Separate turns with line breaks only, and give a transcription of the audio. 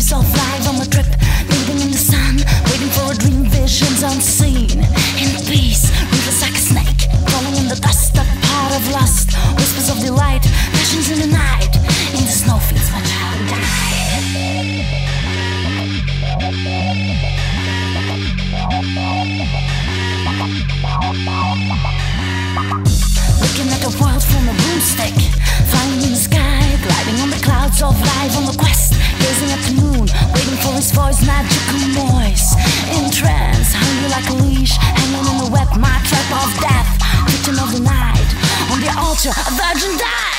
Memories of life on a trip, living in the sun, waiting for a dream, visions unseen. In peace, rivers like a snake, falling in the dust, a part of lust. Whispers of delight, passions in the night. In the snowfields, my child died. Looking at the world from a broomstick, flying in the sky, gliding on the clouds of life on the quest, gazing at the moon, waiting for his voice, magical noise. In trance, hungry like a leash, hanging in the web, my trap of death, victim of the night. On the altar, a virgin died.